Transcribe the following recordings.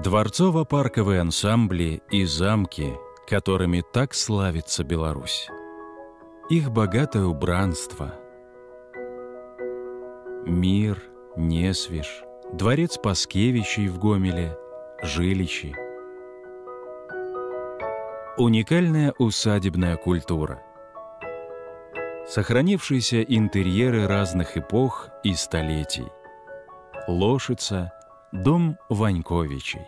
Дворцово-парковые ансамбли и замки, которыми так славится Беларусь. Их богатое убранство. Мир, Несвиж, дворец Паскевичей в Гомеле, Жилищи. Уникальная усадебная культура. Сохранившиеся интерьеры разных эпох и столетий. Лошица, дом Ваньковичей.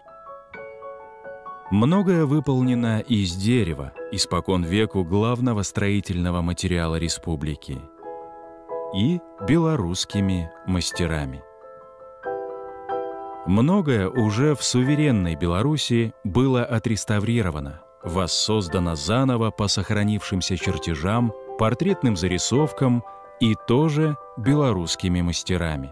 Многое выполнено из дерева, испокон веку главного строительного материала республики, и белорусскими мастерами. Многое уже в суверенной Беларуси было отреставрировано, воссоздано заново по сохранившимся чертежам, портретным зарисовкам и тоже белорусскими мастерами.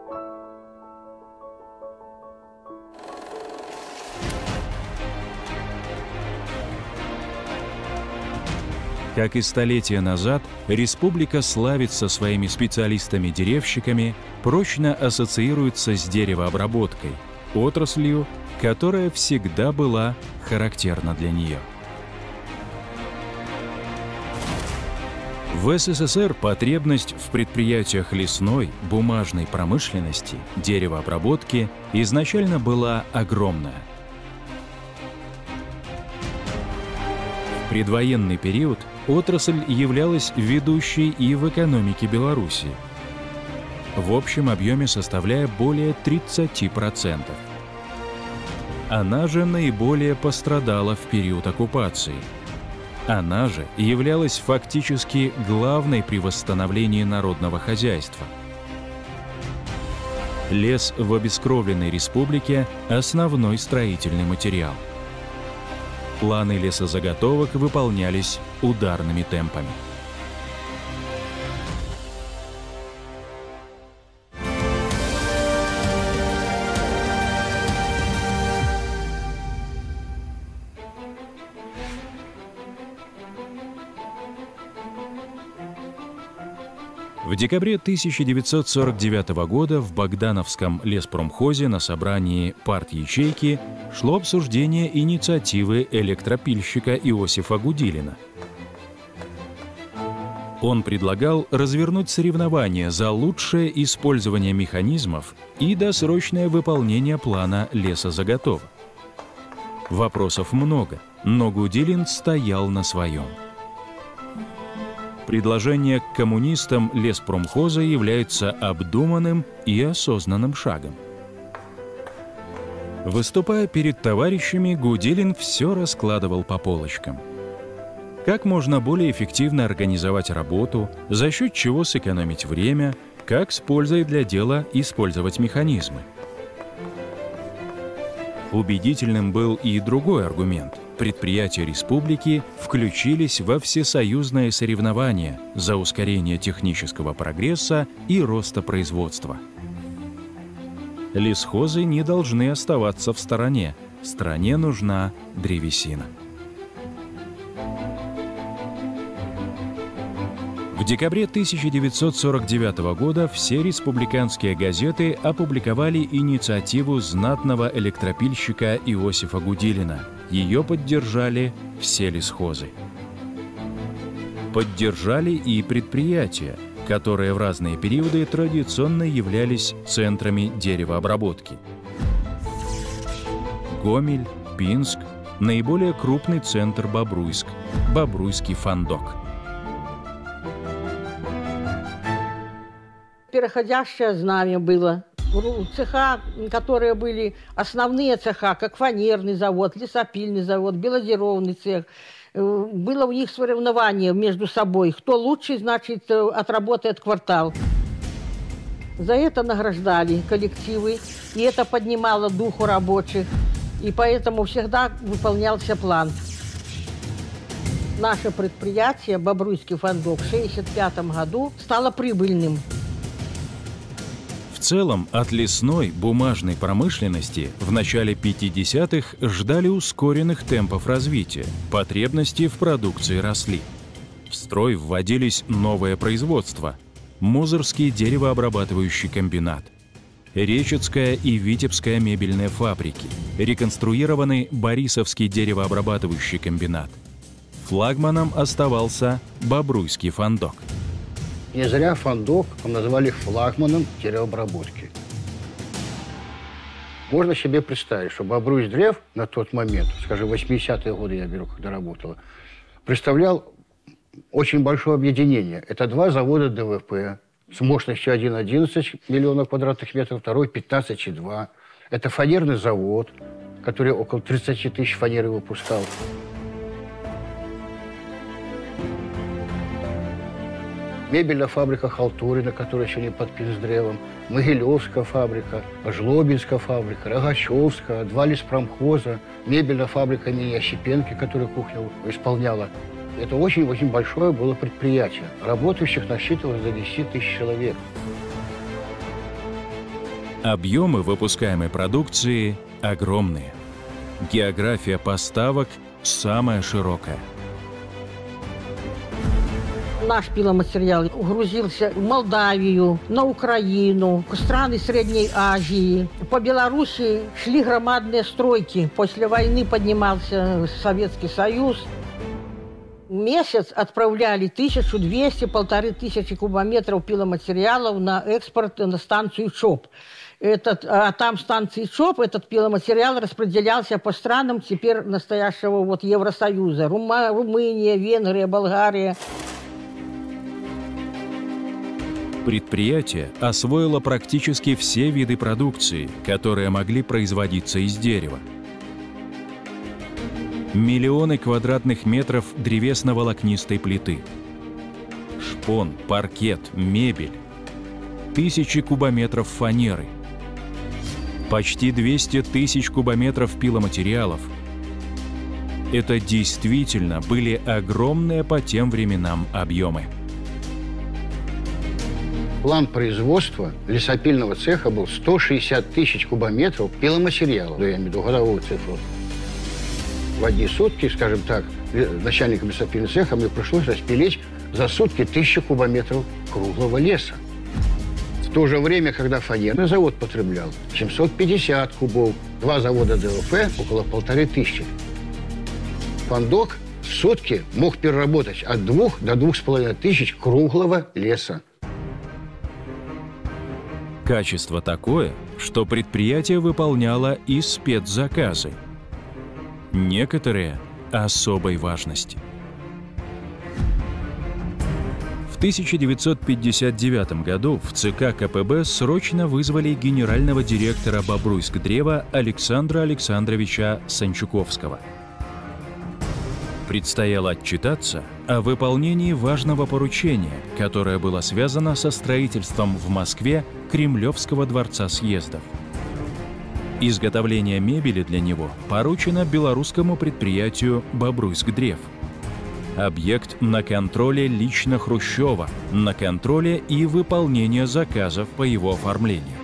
Как и столетия назад, республика славится своими специалистами-деревщиками, прочно ассоциируется с деревообработкой, отраслью, которая всегда была характерна для нее. В СССР потребность в предприятиях лесной, бумажной промышленности, деревообработки изначально была огромная. В предвоенный период отрасль являлась ведущей и в экономике Беларуси, в общем объеме составляя более 30%. Она же наиболее пострадала в период оккупации. Она же являлась фактически главной при восстановлении народного хозяйства. Лес в обескровленной республике – основной строительный материал. Планы лесозаготовок выполнялись ударными темпами. В декабре 1949 года в Богдановском леспромхозе на собрании партячейки шло обсуждение инициативы электропильщика Иосифа Гудилина. Он предлагал развернуть соревнования за лучшее использование механизмов и досрочное выполнение плана лесозаготовок. Вопросов много, но Гудилин стоял на своем. Предложение к коммунистам леспромхоза является обдуманным и осознанным шагом. Выступая перед товарищами, Гудилин все раскладывал по полочкам. Как можно более эффективно организовать работу, за счет чего сэкономить время, как с пользой для дела использовать механизмы. Убедительным был и другой аргумент. Предприятия республики включились во всесоюзное соревнование за ускорение технического прогресса и роста производства. Лесхозы не должны оставаться в стороне. Стране нужна древесина. В декабре 1949 года все республиканские газеты опубликовали инициативу знатного электропильщика Иосифа Гудилина. Ее поддержали все лесхозы. Поддержали и предприятия, которые в разные периоды традиционно являлись центрами деревообработки. Гомель, Пинск, наиболее крупный центр Бобруйск, Бобруйский фандок. Переходящее знамя было. Цеха, которые были основные цеха, как фанерный завод, лесопильный завод, белозеровый цех. Было у них соревнование между собой. Кто лучше, значит, отработает квартал. За это награждали коллективы, и это поднимало дух у рабочих. И поэтому всегда выполнялся план. Наше предприятие, Бобруйский фандок, в 1965 году стало прибыльным. В целом, от лесной бумажной промышленности в начале 50-х ждали ускоренных темпов развития, потребности в продукции росли. В строй вводились новые производства – Мозырский деревообрабатывающий комбинат, Речицкая и Витебская мебельные фабрики, реконструированный Борисовский деревообрабатывающий комбинат. Флагманом оставался Бобруйский фондок. Не зря фондок назвали флагманом деревообработки. Можно себе представить, что Бобруйсдрев на тот момент, скажем, 80-е годы я беру, когда работала, представлял очень большое объединение. Это 2 завода ДВП с мощностью 1,11 миллиона квадратных метров, второй 15,2. Это фанерный завод, который около 30 тысяч фанеры выпускал. Мебельная фабрика «Халтурина», которая еще не под Пилсдревом, Могилевская фабрика, Жлобинская фабрика, Рогачевская, 2 леспромхоза, мебельная фабрика имени Ощепенки, которая кухню исполняла. Это очень-очень большое было предприятие. Работающих насчитывалось до 10 тысяч человек. Объемы выпускаемой продукции огромные. География поставок самая широкая. Наш пиломатериал грузился в Молдавию, на Украину, в страны Средней Азии. По Беларуси шли громадные стройки. После войны поднимался Советский Союз. В месяц отправляли 1200–1500 кубометров пиломатериалов на экспорт на станцию ЧОП. Там станции ЧОП, этот пиломатериал распределялся по странам теперь настоящего Евросоюза. Румыния, Венгрия, Болгария. Предприятие освоило практически все виды продукции, которые могли производиться из дерева. Миллионы квадратных метров древесно-волокнистой плиты, шпон, паркет, мебель, тысячи кубометров фанеры, почти 200 тысяч кубометров пиломатериалов. Это действительно были огромные по тем временам объемы. План производства лесопильного цеха был 160 тысяч кубометров пиломатериала. Я имею в виду годовую цифру. В одни сутки, скажем так, начальникам лесопильного цеха мне пришлось распилить за сутки 1000 кубометров круглого леса. В то же время, когда фанерный завод потреблял 750 кубов, 2 завода ДВП около 1500. Фондок в сутки мог переработать от 2 до 2500 круглого леса. Качество такое, что предприятие выполняло и спецзаказы. Некоторые особой важности. В 1959 году в ЦК КПБ срочно вызвали генерального директора Бобруйскдрева Александра Александровича Санчуковского. Предстояло отчитаться о выполнении важного поручения, которое было связано со строительством в Москве Кремлевского дворца съездов. Изготовление мебели для него поручено белорусскому предприятию «Бобруйскдрев». Объект на контроле лично Хрущева, на контроле и выполнении заказов по его оформлению.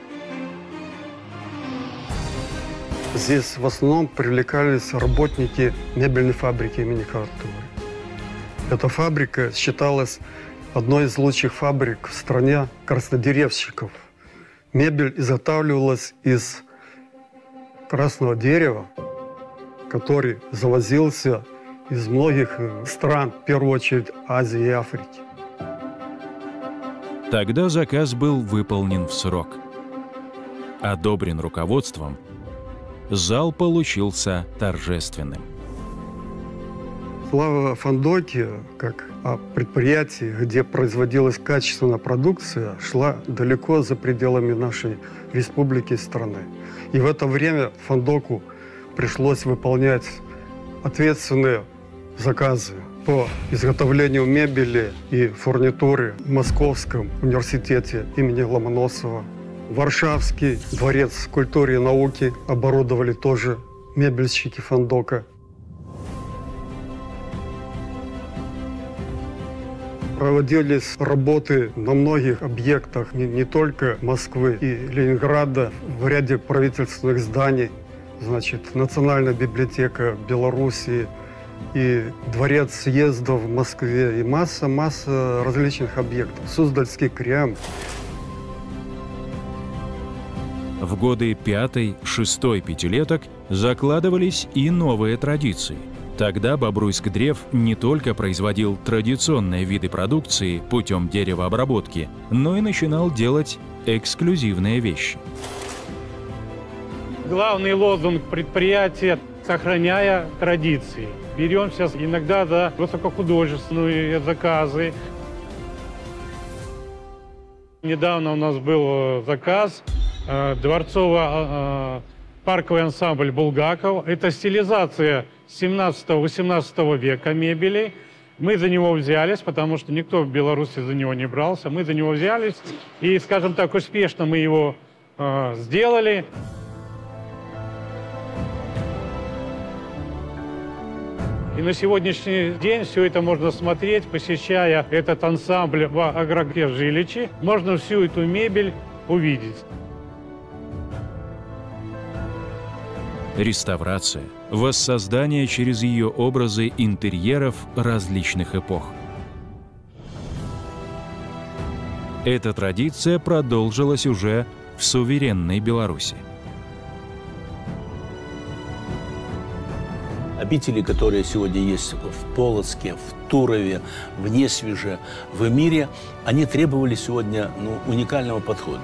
Здесь в основном привлекались работники мебельной фабрики имени Халтуры. Эта фабрика считалась одной из лучших фабрик в стране краснодеревщиков. Мебель изготавливалась из красного дерева, который завозился из многих стран, в первую очередь Азии и Африки. Тогда заказ был выполнен в срок. Одобрен руководством, зал получился торжественным. Слава о Фондоке, как о предприятии, где производилась качественная продукция, шла далеко за пределами нашей республики и страны. И в это время Фондоку пришлось выполнять ответственные заказы по изготовлению мебели и фурнитуры в Московском университете имени Ломоносова. Варшавский дворец культуры и науки оборудовали тоже мебельщики Фондока. Проводились работы на многих объектах, не только Москвы и Ленинграда, в ряде правительственных зданий. Значит, Национальная библиотека Белоруссии и Дворец съездов в Москве, и масса различных объектов. Суздальский Кремль. В годы 5-6 пятилеток закладывались и новые традиции. Тогда Бобруйск-Древ не только производил традиционные виды продукции путем деревообработки, но и начинал делать эксклюзивные вещи. Главный лозунг предприятия – сохраняя традиции. Беремся иногда за высокохудожественные заказы. Недавно у нас был заказ дворцово-парковый ансамбль «Булгаков». Это стилизация 17-18 века мебели. Мы за него взялись, потому что никто в Беларуси за него не брался. Мы за него взялись и, скажем так, успешно мы его сделали. И на сегодняшний день все это можно смотреть, посещая этот ансамбль в Агроке в Жиличи. Можно всю эту мебель увидеть. Реставрация, воссоздание через ее образы интерьеров различных эпох. Эта традиция продолжилась уже в суверенной Беларуси. Обители, которые сегодня есть в Полоцке, в Турове, в Несвеже, в Эмире, они требовали сегодня уникального подхода.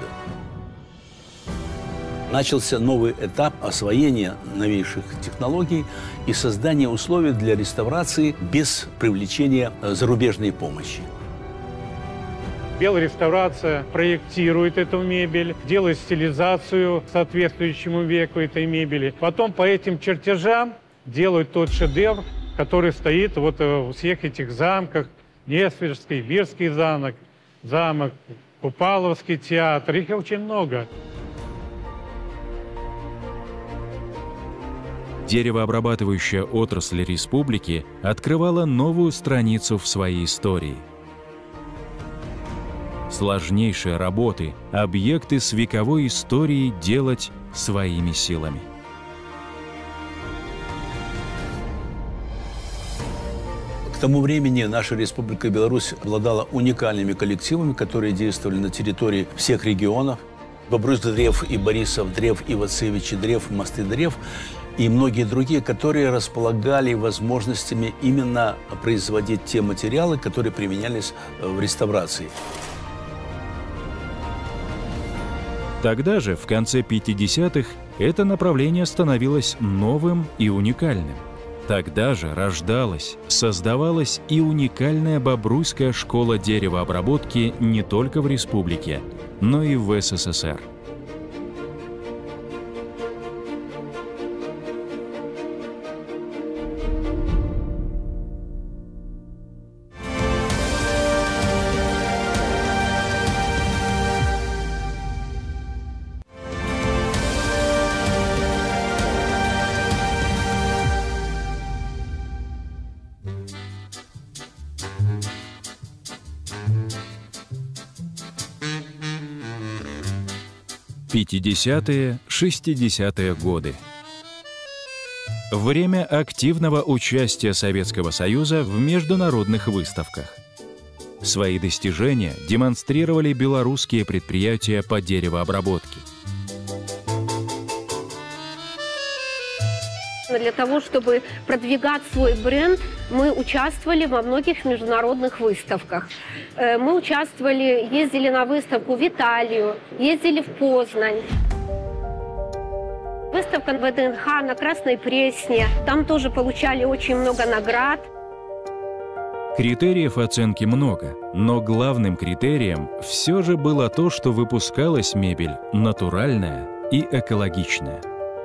Начался новый этап освоения новейших технологий и создания условий для реставрации без привлечения зарубежной помощи. Белреставрация проектирует эту мебель, делает стилизацию соответствующему веку этой мебели. Потом по этим чертежам делают тот шедевр, который стоит вот в всех этих замках. Несвежский, Бирский замок, Купаловский театр. Их очень много. Деревообрабатывающая отрасль республики открывала новую страницу в своей истории. Сложнейшие работы, объекты с вековой историей делать своими силами. К тому времени наша Республика Беларусь обладала уникальными коллективами, которые действовали на территории всех регионов. Бобруйск-Древ и Борисов-Древ, и Вацевичи-Древ, и Мосты-Древ и многие другие, которые располагали возможностями именно производить те материалы, которые применялись в реставрации. Тогда же, в конце 50-х, это направление становилось новым и уникальным. Тогда же рождалась, создавалась и уникальная Бобруйская школа деревообработки не только в республике, но и в СССР. Пятидесятые, 60-е годы. Время активного участия Советского Союза в международных выставках. Свои достижения демонстрировали белорусские предприятия по деревообработке. Для того, чтобы продвигать свой бренд, мы участвовали во многих международных выставках. Мы участвовали, ездили на выставку в Италию, ездили в Познань. Выставка в ВДНХ на Красной Пресне. Там тоже получали очень много наград. Критериев оценки много, но главным критерием все же было то, что выпускалась мебель натуральная и экологичная.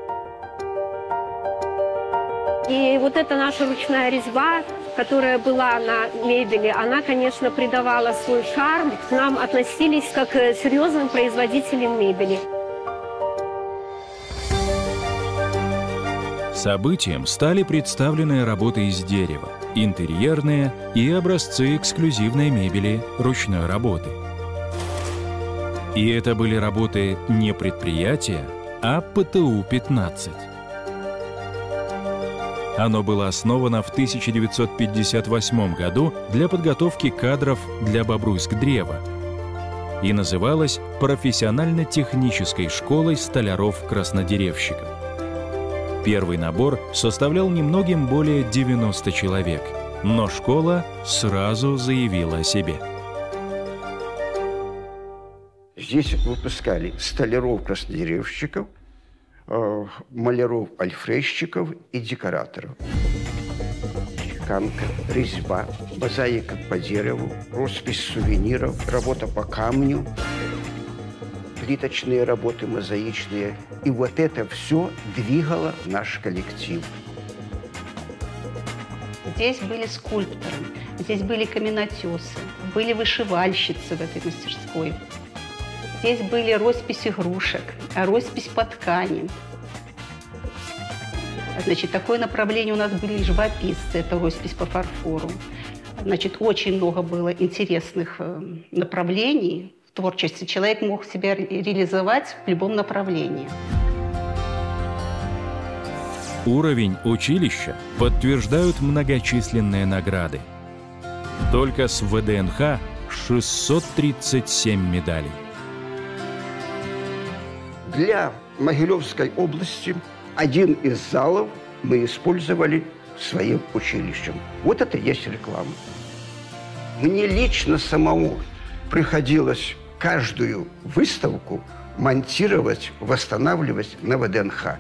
И вот эта наша ручная резьба, которая была на мебели, она, конечно, придавала свой шарм. К нам относились как к серьезным производителям мебели. Событием стали представленные работы из дерева, интерьерные и образцы эксклюзивной мебели ручной работы. И это были работы не предприятия, а ПТУ-15. Оно было основано в 1958 году для подготовки кадров для Бобруйск-Древа. и называлась профессионально-технической школой столяров-краснодеревщиков. Первый набор составлял немногим более 90 человек, но школа сразу заявила о себе. Здесь выпускали столяров-краснодеревщиков, маляров-альфрезчиков и декораторов. Чеканка, резьба, мозаика по дереву, роспись сувениров, работа по камню, плиточные работы, мозаичные. И вот это все двигало наш коллектив. Здесь были скульпторы, здесь были каменотесы, были вышивальщицы в этой мастерской. Здесь были роспись игрушек, роспись по ткани. Значит, такое направление у нас были живописцы, это роспись по фарфору. Значит, очень много было интересных направлений в творчестве. Человек мог себя реализовать в любом направлении. Уровень училища подтверждают многочисленные награды. Только с ВДНХ 637 медалей. Для Могилевской области один из залов мы использовали своим училищем. Вот это и есть реклама. Мне лично самому приходилось каждую выставку монтировать, восстанавливать на ВДНХ.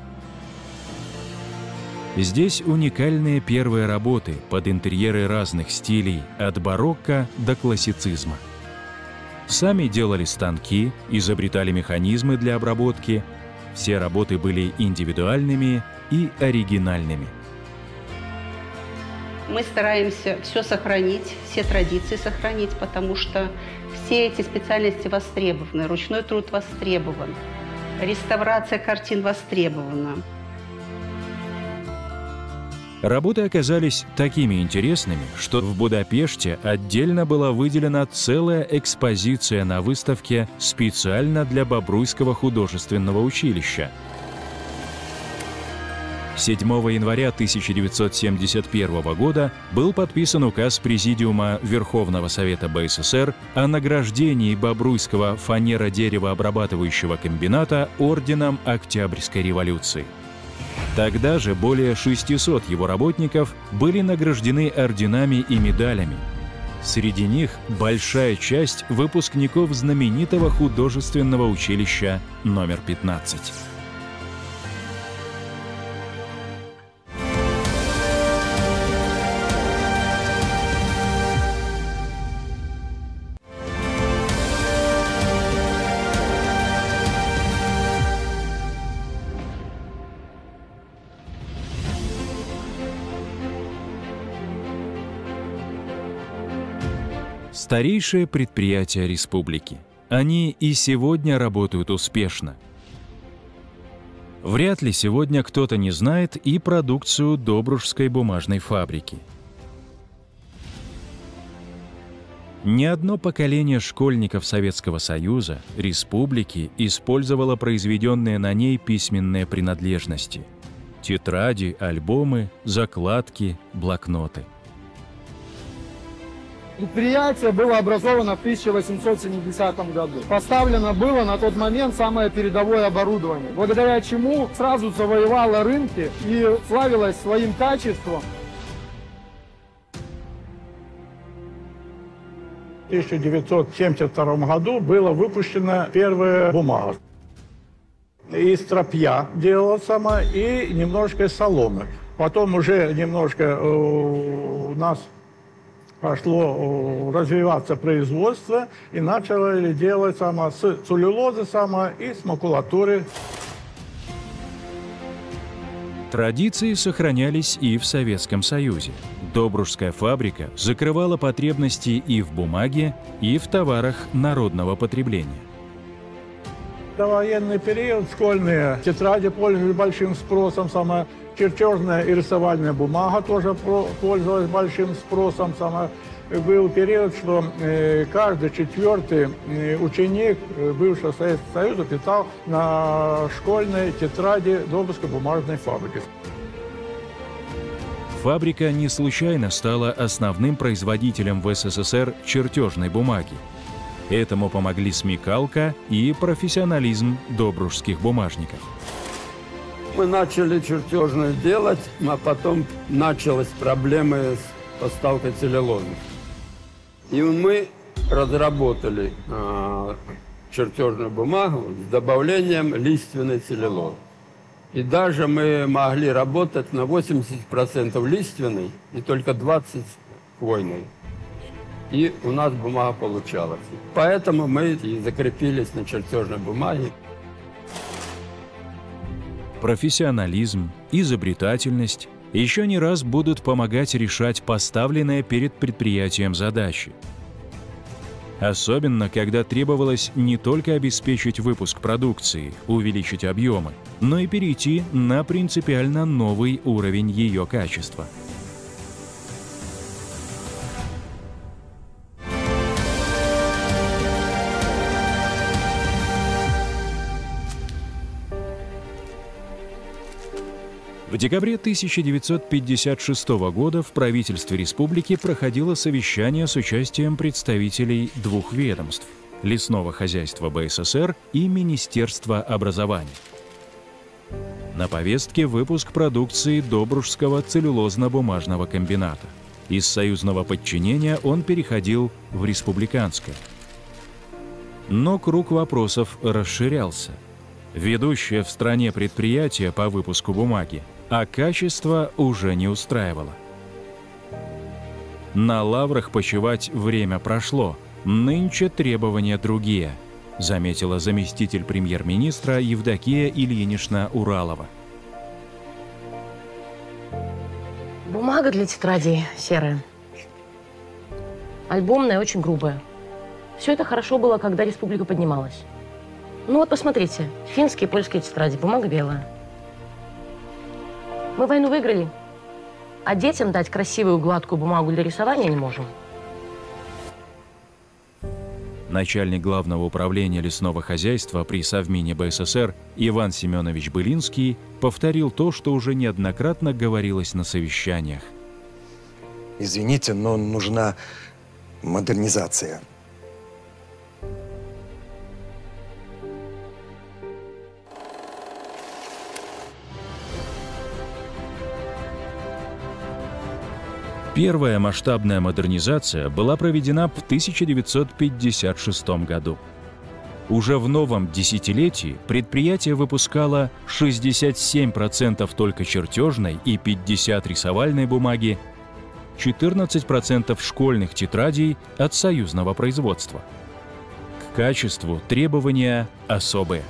Здесь уникальные первые работы под интерьеры разных стилей, от барокко до классицизма. Сами делали станки, изобретали механизмы для обработки. Все работы были индивидуальными и оригинальными. Мы стараемся все сохранить, все традиции сохранить, потому что все эти специальности востребованы, ручной труд востребован, реставрация картин востребована. Работы оказались такими интересными, что в Будапеште отдельно была выделена целая экспозиция на выставке специально для Бобруйского художественного училища. 7 января 1971 года был подписан указ Президиума Верховного Совета БССР о награждении Бобруйского фанеро-деревообрабатывающего комбината орденом Октябрьской революции. Тогда же более 600 его работников были награждены орденами и медалями. Среди них большая часть выпускников знаменитого художественного училища номер 15. Старейшие предприятия республики. Они и сегодня работают успешно. Вряд ли сегодня кто-то не знает и продукцию Добружской бумажной фабрики. Ни одно поколение школьников Советского Союза, республики использовало произведенные на ней письменные принадлежности. Тетради, альбомы, закладки, блокноты. Предприятие было образовано в 1870 году. Поставлено было на тот момент самое передовое оборудование, благодаря чему сразу завоевало рынки и славилось своим качеством. В 1972 году была выпущена первая бумага. Из тряпья делала сама и немножко из соломы. Потом уже немножко у нас пошло развиваться производство и начали делать с целлюлозы и с макулатуры. Традиции сохранялись и в Советском Союзе. Добружская фабрика закрывала потребности и в бумаге, и в товарах народного потребления. В военный период школьные тетради пользовались большим спросом, чертежная и рисовальная бумага тоже пользовалась большим спросом. Был период, что каждый четвертый ученик бывшего Советского Союза питал на школьной тетради Добружской бумажной фабрики. Фабрика не случайно стала основным производителем в СССР чертежной бумаги. Этому помогли смекалка и профессионализм добружских бумажников. Мы начали чертежную делать, а потом началась проблема с поставкой целлюлозы. И мы разработали чертежную бумагу с добавлением лиственной целлюлозы. И даже мы могли работать на 80% лиственной и только 20% хвойной. И у нас бумага получалась. Поэтому мы и закрепились на чертежной бумаге. Профессионализм, изобретательность еще не раз будут помогать решать поставленные перед предприятием задачи. Особенно, когда требовалось не только обеспечить выпуск продукции, увеличить объемы, но и перейти на принципиально новый уровень ее качества. В декабре 1956 года в правительстве республики проходило совещание с участием представителей двух ведомств – Лесного хозяйства БССР и Министерства образования. На повестке выпуск продукции Добружского целлюлозно-бумажного комбината. Из союзного подчинения он переходил в республиканское. Но круг вопросов расширялся. Ведущее в стране предприятие по выпуску бумаги, а качество уже не устраивало. На лаврах почивать время прошло, нынче требования другие, заметила заместитель премьер-министра Евдокия Ильинична Уралова. Бумага для тетрадей серая. Альбомная, очень грубая. Все это хорошо было, когда республика поднималась. Ну вот посмотрите, финские и польские тетради, бумага белая. Мы войну выиграли, а детям дать красивую гладкую бумагу для рисования не можем. Начальник Главного управления лесного хозяйства при Совмине БССР Иван Семенович Былинский повторил то, что уже неоднократно говорилось на совещаниях. Извините, но нужна модернизация. Первая масштабная модернизация была проведена в 1956 году. Уже в новом десятилетии предприятие выпускало 67% только чертежной и 50% рисовальной бумаги, 14% школьных тетрадей от союзного производства. К качеству требования особые.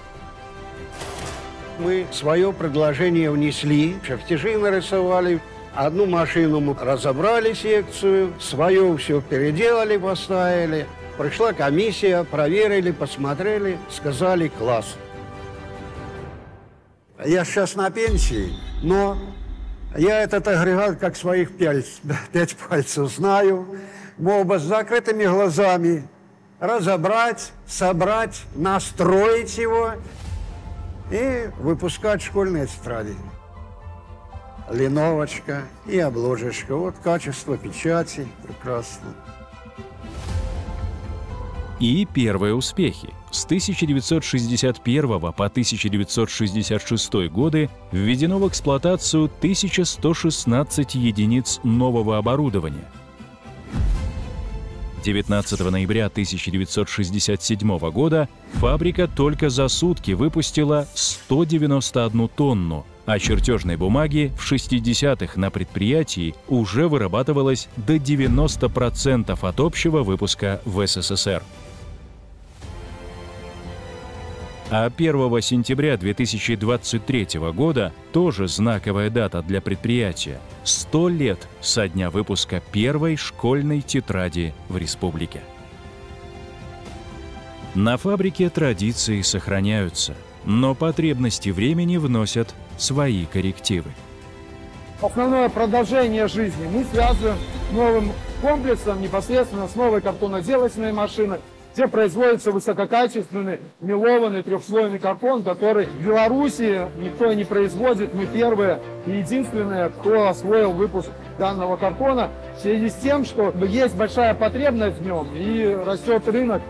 Мы свое предложение внесли, чертежи нарисовали. Одну машину мы разобрали секцию, свое все переделали, поставили. Пришла комиссия, проверили, посмотрели, сказали класс. Я сейчас на пенсии, но я этот агрегат как своих 5 пальцев знаю. Мог бы с закрытыми глазами разобрать, собрать, настроить его и выпускать школьные тетради. Линовочка и обложечка. Вот качество печати прекрасно. И первые успехи. С 1961 по 1966 годы введено в эксплуатацию 1116 единиц нового оборудования. 19 ноября 1967 года фабрика только за сутки выпустила 191 тонну, а чертежной бумаги в 60-х на предприятии уже вырабатывалось до 90% от общего выпуска в СССР. А 1 сентября 2023 года тоже знаковая дата для предприятия – 100 лет со дня выпуска первой школьной тетради в республике. На фабрике традиции сохраняются, но потребности времени вносят свои коррективы. Основное продолжение жизни мы связываем новым комплексом непосредственно с новой картоноделочной машиной, где производится высококачественный мелованный трехслойный картон, который в Беларуси никто не производит. Мы первые и единственные, кто освоил выпуск данного картона в связи с тем, что есть большая потребность в нем и растет рынок.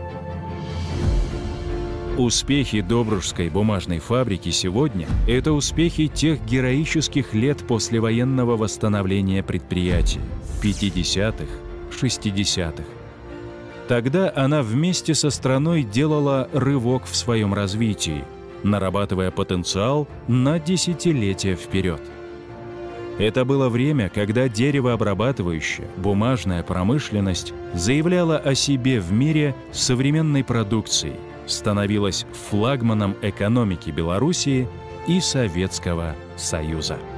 Успехи Добружской бумажной фабрики сегодня – это успехи тех героических лет послевоенного восстановления предприятия – 50-х, 60-х. Тогда она вместе со страной делала рывок в своем развитии, нарабатывая потенциал на десятилетия вперед. Это было время, когда деревообрабатывающая, бумажная промышленность заявляла о себе в мире современной продукцией, становилась флагманом экономики Белоруссии и Советского Союза.